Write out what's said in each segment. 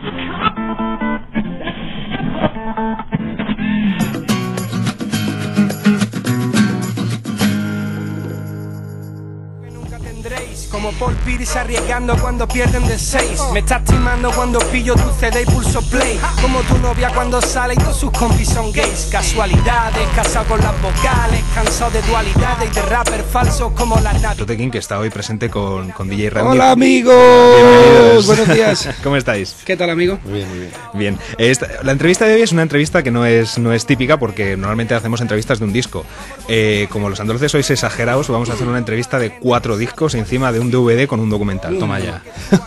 Como Paul Pierce arriesgando cuando pierden de 6. Me estás timando cuando pillo tu CD y pulso play. Como tu novia cuando sale y todos sus compis son gays. Casualidades, casado con las vocales, cansado de dualidades y de rapper falsos como las naves. Tote King, que está hoy presente con DJ Randy. Hola amigos, bienvenidos. Buenos días. ¿Cómo estáis? ¿Qué tal, amigo? Muy bien, muy bien. Bien, la entrevista de hoy es una entrevista que no es típica porque normalmente hacemos entrevistas de un disco. Como los andaluces sois exagerados, vamos a hacer una entrevista de 4 discos encima de un DVD con un documental. Toma ya.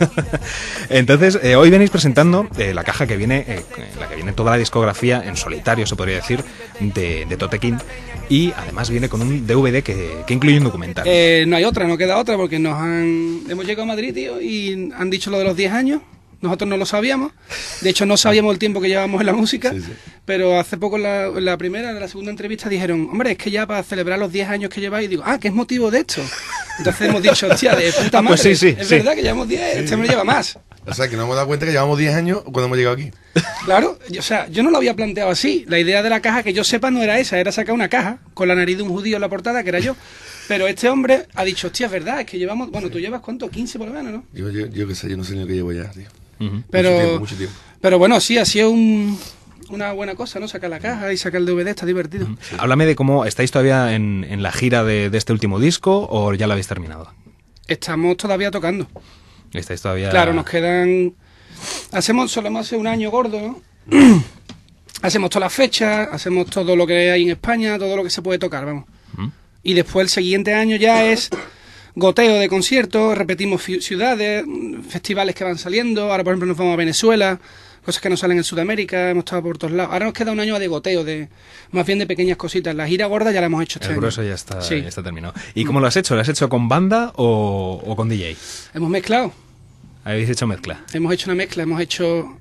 Entonces, hoy venís presentando la caja que viene, en la que viene toda la discografía en solitario, se podría decir, de Tote King. Y además viene con un DVD que incluye un documental. No hay otra, no queda otra porque hemos llegado a Madrid, tío, y han dicho lo de los 10 años. Nosotros no lo sabíamos. De hecho, no sabíamos el tiempo que llevábamos en la música. Sí. Pero hace poco, en la segunda entrevista, dijeron: hombre, es que ya para celebrar los 10 años que lleváis. Y digo: ¿qué es motivo de esto? Entonces hemos dicho: hostia, de puta madre. Pues sí, es verdad que llevamos 10, este hombre lleva más. O sea, que nos hemos dado cuenta que llevamos 10 años cuando hemos llegado aquí. Claro, yo no lo había planteado así. La idea de la caja, que yo sepa, no era esa. Era sacar una caja con la nariz de un judío en la portada, que era yo. Pero este hombre ha dicho: hostia, es verdad, es que llevamos... Bueno, tú llevas, ¿cuánto? 15 por lo menos, ¿no? Yo qué sé, yo no sé ni lo que llevo ya, tío. Mucho tiempo. Pero bueno, sí, ha sido una buena cosa, ¿no? Sacar la caja y sacar el DVD, está divertido. Sí. Háblame de cómo estáis todavía en la gira de este último disco, o ya la habéis terminado. Estamos todavía tocando. ¿Estáis todavía...? Claro, nos quedan... solemos hacer un año gordo, ¿no? Hacemos todas las fechas, hacemos todo lo que hay en España, todo lo que se puede tocar, vamos. Y después el siguiente año ya es goteo de conciertos, repetimos ciudades, festivales que van saliendo. Ahora, por ejemplo, nos vamos a Venezuela, cosas que no salen en Sudamérica, hemos estado por todos lados. Ahora nos queda un año de goteo, más bien de pequeñas cositas. La gira gorda ya la hemos hecho este año. El grueso ya está terminado. ¿Y cómo lo has hecho? ¿Lo has hecho con banda o con DJ? Hemos mezclado. ¿Habéis hecho mezcla? Hemos hecho una mezcla, hemos hecho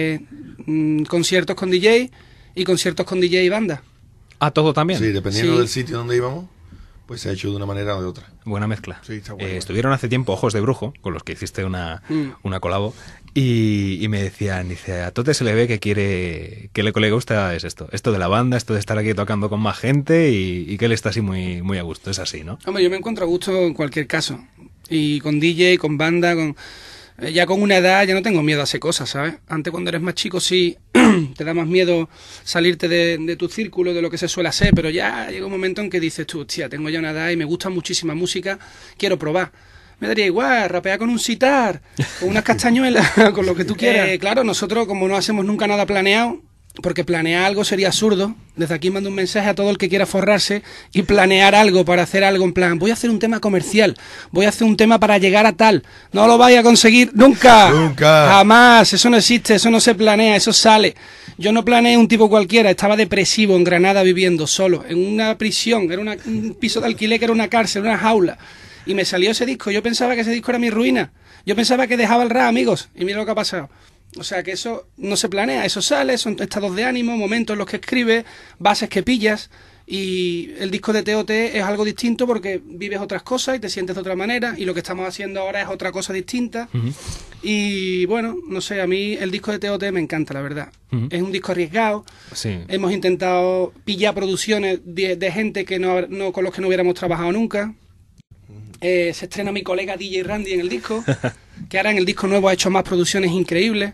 conciertos con DJ y conciertos con DJ y banda. ¿Todo también? Sí, dependiendo del sitio donde íbamos, pues se ha hecho de una manera o de otra. Buena mezcla. Sí, está bueno. Estuvieron hace tiempo Ojos de Brujo, con los que hiciste una colabo, y me decían, a Tote se le ve que lo que le gusta es esto de la banda, esto de estar aquí tocando con más gente, y que él está así muy, muy a gusto. Es así, ¿no? Hombre, yo me encuentro a gusto en cualquier caso. Y con DJ, con banda, ya con una edad ya no tengo miedo a hacer cosas, ¿sabes? Antes, cuando eres más chico, sí te da más miedo salirte de tu círculo, de lo que se suele hacer, pero ya llega un momento en que dices tú: hostia, tengo ya una edad y me gusta muchísima música, quiero probar. Me daría igual rapear con un sitar, con unas castañuelas, con lo que tú quieras. Claro, nosotros, como no hacemos nunca nada planeado, porque planear algo sería absurdo. Desde aquí mando un mensaje a todo el que quiera forrarse y planear algo para hacer algo en plan: voy a hacer un tema comercial, voy a hacer un tema para llegar a tal. No lo vais a conseguir nunca. Nunca. Jamás. Eso no existe, eso no se planea, eso sale. Yo no planeé un tipo cualquiera, estaba depresivo en Granada viviendo solo, en una prisión, era un piso de alquiler que era una cárcel, una jaula. Y me salió ese disco. Yo pensaba que ese disco era mi ruina. Yo pensaba que dejaba el rap, amigos. Y mira lo que ha pasado. O sea, que eso no se planea, eso sale, son estados de ánimo, momentos en los que escribes, bases que pillas. Y el disco de TOT es algo distinto porque vives otras cosas y te sientes de otra manera. Y lo que estamos haciendo ahora es otra cosa distinta. Y bueno, no sé, a mí el disco de TOT me encanta, la verdad. Es un disco arriesgado. Sí. Hemos intentado pillar producciones de gente que no con los que no hubiéramos trabajado nunca. Se estrena mi colega DJ Randy en el disco, que ahora en el disco nuevo ha hecho más producciones increíbles.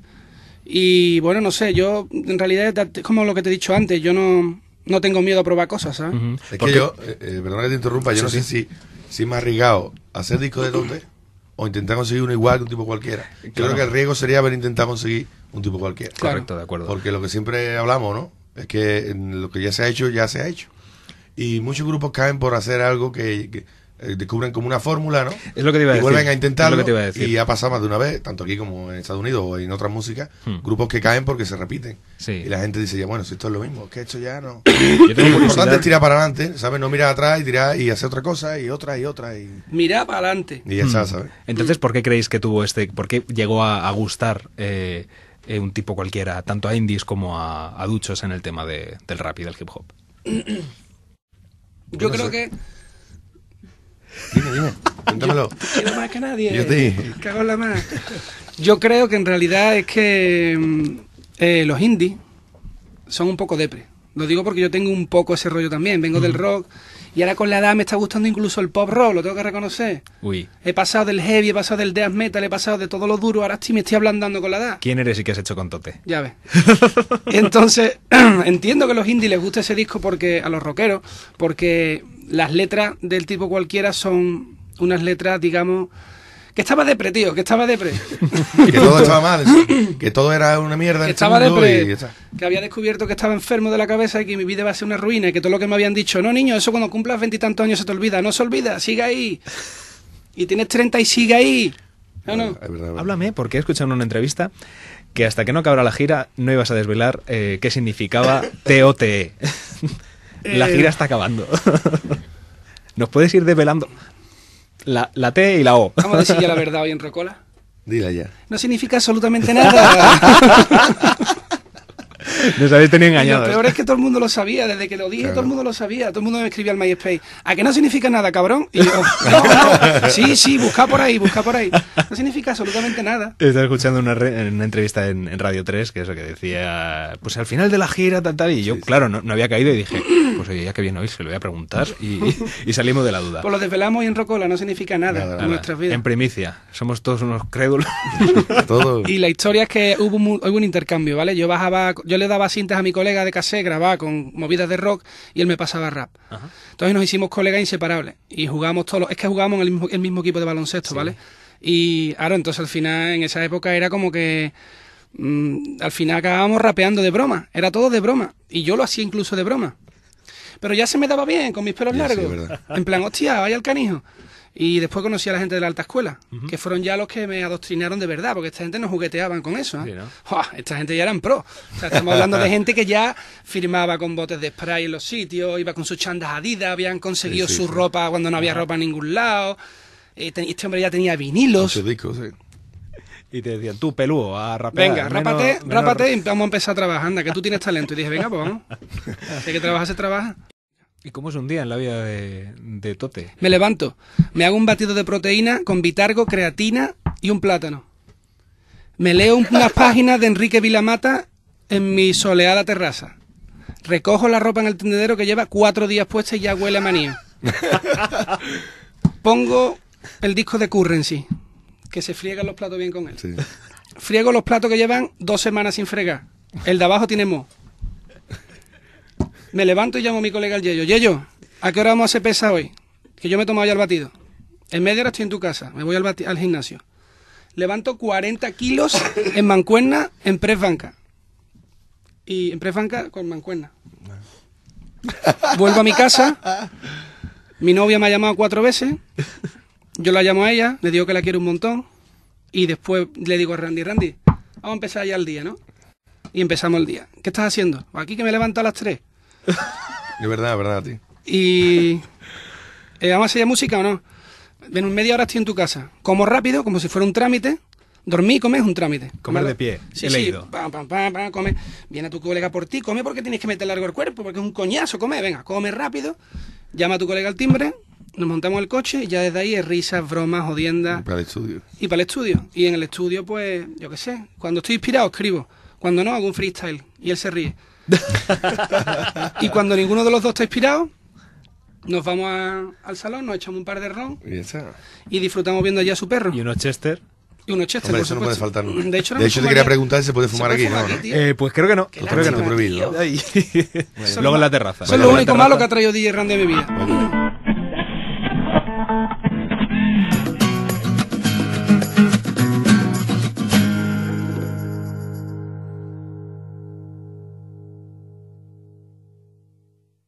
Y bueno, no sé, yo en realidad es como lo que te he dicho antes, yo no tengo miedo a probar cosas, ¿sabes? Es que yo, perdona que te interrumpa, yo no sé si me ha arriesgado a hacer disco de Tote o intentar conseguir uno igual que un tipo cualquiera. Yo creo que el riesgo sería haber intentado conseguir un tipo cualquiera. Claro. Correcto, de acuerdo. Porque lo que siempre hablamos, ¿no? Es que lo que ya se ha hecho, ya se ha hecho. Y muchos grupos caen por hacer algo que descubren como una fórmula, ¿no? Es lo que te iba a decir. Y vuelven a intentarlo. Es lo que te iba a decir. Y ha pasado más de una vez, tanto aquí como en Estados Unidos o en otras músicas, grupos que caen porque se repiten. Sí. Y la gente dice: ya, bueno, si esto es lo mismo, es que esto ya no. Yo tengo Lo importante es tirar para adelante, ¿sabes? No mirar atrás y tirar y hacer otra cosa y otra y otra. Mira para adelante. Y ya está, ¿sabes? Entonces, ¿por qué creéis que tuvo por qué llegó a gustar un tipo cualquiera, tanto a indies como a duchos en el tema del rap y del hip hop? Yo creo que... Dime, cuéntamelo. Quiero más que nadie. Yo te dije. Cago en la mano. Yo creo que en realidad es que los indies son un poco depre. Lo digo porque yo tengo un poco ese rollo también. Vengo del rock y ahora con la edad me está gustando incluso el pop rock, lo tengo que reconocer. Uy. He pasado del heavy, he pasado del death metal, he pasado de todo lo duro, ahora me estoy ablandando con la edad. ¿Quién eres y qué has hecho con Tote? Ya ves. Entonces, entiendo que a los indies les gusta ese disco porque a los rockeros, porque las letras del tipo cualquiera son unas letras, digamos, que estaba depre, tío, que estaba depre. Que todo estaba mal, que todo era una mierda. Que en este estaba mundo depre, que había descubierto que estaba enfermo de la cabeza y que mi vida iba a ser una ruina y que todo lo que me habían dicho, no niño, eso cuando cumplas 20 y tantos años se te olvida, no se olvida, sigue ahí. Y tienes 30 y sigue ahí. ¿No, no? Es verdad. Háblame, porque he escuchado en una entrevista que hasta que no acabara la gira no ibas a desvelar qué significaba TOTE. La gira está acabando. ¿Nos puedes ir desvelando la T y la O? Vamos a decir ya la verdad hoy en Rocola. Dila ya. No significa absolutamente nada. Nos habéis tenido Y lo engañados. peor es que todo el mundo lo sabía, desde que lo dije, todo el mundo lo sabía, todo el mundo me escribía al MySpace. ¿A que no significa nada, cabrón? Y yo, no, sí, busca por ahí. No significa absolutamente nada. Estaba escuchando una entrevista en Radio 3, que eso que decía, pues al final de la gira, tal, y yo, claro, no había caído y dije, pues oye, ya que viene hoy, se lo voy a preguntar y salimos de la duda. Pues lo desvelamos hoy en Rocola, no significa nada en nuestras vidas. En primicia, somos todos unos crédulos. Todo. Y la historia es que hubo un intercambio, ¿vale? Yo le daba cintas a mi colega de cassette, grababa con movidas de rock y él me pasaba rap. Ajá. Entonces nos hicimos colegas inseparables y jugábamos es que jugábamos en el mismo equipo de baloncesto, sí. ¿Vale? Y claro, entonces al final en esa época era como que al final acabábamos rapeando de broma, era todo de broma y yo lo hacía incluso de broma. Pero ya se me daba bien con mis pelos largos. Sí, en plan, hostia, vaya al canijo. Y después conocí a la gente de la alta escuela, que fueron ya los que me adoctrinaron de verdad, porque esta gente no jugueteaban con eso. ¿Eh? Sí, ¿no? Esta gente ya eran pro. O sea, estamos hablando de gente que ya firmaba con botes de spray en los sitios, iba con sus chandas Adidas, habían conseguido su ropa cuando no había ropa en ningún lado. Este hombre ya tenía vinilos. Discos, sí. Y te decían, tú, pelúo, a rapear. Venga, rápate y vamos a empezar a trabajar. Anda, que tú tienes talento. Y dije, venga, pues vamos. Si hay que trabajar, se trabaja. ¿Y cómo es un día en la vida de Tote? Me levanto, me hago un batido de proteína con Vitargo, creatina y un plátano. Me leo unas páginas de Enrique Vilamata en mi soleada terraza. Recojo la ropa en el tendedero que lleva 4 días puesta y ya huele a maní. Pongo el disco de Currency, que se friegan los platos bien con él. Sí. Friego los platos que llevan 2 semanas sin fregar. El de abajo tiene moho. Me levanto y llamo a mi colega el Yeyo. Yeyo, ¿a qué hora vamos a hacer pesa hoy? Que yo me he tomado ya el batido. En media hora estoy en tu casa. Me voy al gimnasio. Levanto 40 kilos en mancuerna en press banca. Y en press banca con mancuerna. Vuelvo a mi casa. Mi novia me ha llamado 4 veces. Yo la llamo a ella. Le digo que la quiero un montón. Y después le digo a Randy, vamos a empezar ya el día, ¿no? Y empezamos el día. ¿Qué estás haciendo? Aquí que me levanto a las 3. Es verdad, tío. Y ¿vamos a hacer ya música o no? En media hora estoy en tu casa. Como rápido, como si fuera un trámite. Dormir y comer es un trámite. Comer de pie. Sí, leído. Come. Viene tu colega por ti, come porque tienes que meter largo el cuerpo, porque es un coñazo comer. Venga, come rápido. Llama a tu colega al timbre, nos montamos el coche y ya desde ahí es risas, bromas, jodiendas. Para el estudio. Y para el estudio. Y en el estudio, pues, yo qué sé. Cuando estoy inspirado, escribo. Cuando no, hago un freestyle. Y él se ríe. Y cuando ninguno de los dos está inspirado, nos vamos al salón, nos echamos un par de ron y disfrutamos viendo allá a su perro. Y unos Chester. Hombre, eso no puede faltar nunca. De hecho, te quería preguntar si se puede fumar aquí, ¿no? Pues creo que no. Creo que no. Luego en la terraza. Eso es lo único malo que ha traído DJ Randy a mi vida.